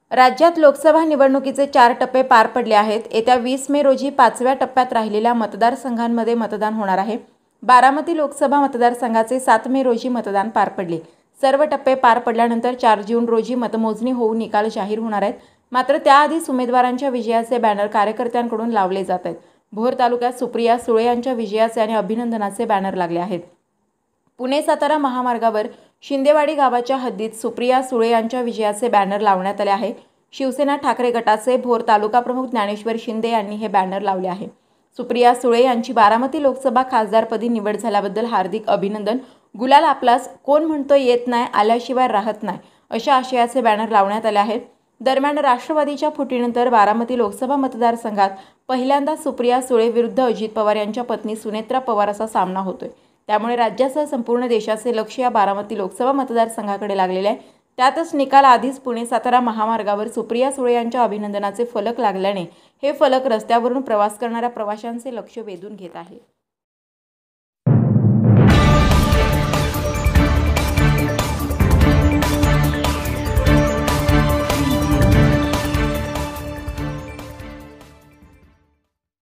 राज्यात लोकसभा निवडणुकीचे 4 टप्पे पार पडले आहेत। येत्या 20 मे रोजी 5व्या टप्प्यात राहिलेल्या मतदारसंघांमध्ये मतदान होणार आहे। बारामती लोकसभा मतदारसंघाचे 7 मे रोजी मतदान पार पडले। सर्व टप्पे पार पडल्यानंतर 4 जून रोजी मतमोजणी होऊन निकाल जाहीर होणार आहेत। मात्र त्याआधीच उमेदवारांच्या विजयाचे बॅनर कार्यकर्त्यांकडून लावले जात आहेत। भोर तालुक्यात सुप्रिया सुळे यांच्या विजयाचे आणि अभिनंदनाचे बॅनर लागले आहेत। पुणे-सातारा महामार्गावर शिंदेवाडी गावाच्या हद्दीत सुप्रिया सुळे यांच्या विजयाचे बॅनर लावण्यात आले आहे। शिवसेना ठाकरे गटाचे भोर तालुका प्रमुख ज्ञानेश्वर शिंदे यांनी हे बॅनर लावले आहे। सुप्रिया सुळे यांची बारामती लोकसभा खासदारपदी निवड झाल्याबद्दल हार्दिक अभिनंदन। गुलाल आपलाच, कोण म्हणतो येत नाही, आल्याशिवाय राहत नाही, अशा आशयाचे बॅनर लावण्यात आले आहेत। दरम्यान राष्ट्रवादीच्या फुटीनंतर बारामती लोकसभा मतदारसंघात पहिल्यांदा सुप्रिया सुळे विरुद्ध अजित पवार यांच्या पत्नी सुनेत्रा पवार असा सामना होतोय। त्यामुळे राज्यासह संपूर्ण देशाचे लक्ष या बारामती लोकसभा मतदारसंघाकडे लागलेले आहे। त्यातच निकाल आधीच पुणे-सातारा महामार्गावर सुप्रिया सुळे यांच्या अभिनंदनाचे फलक लागल्याने हे फलक रस्त्यावरून प्रवास करणाऱ्या प्रवाशांचे लक्ष वेधून घेत आहे।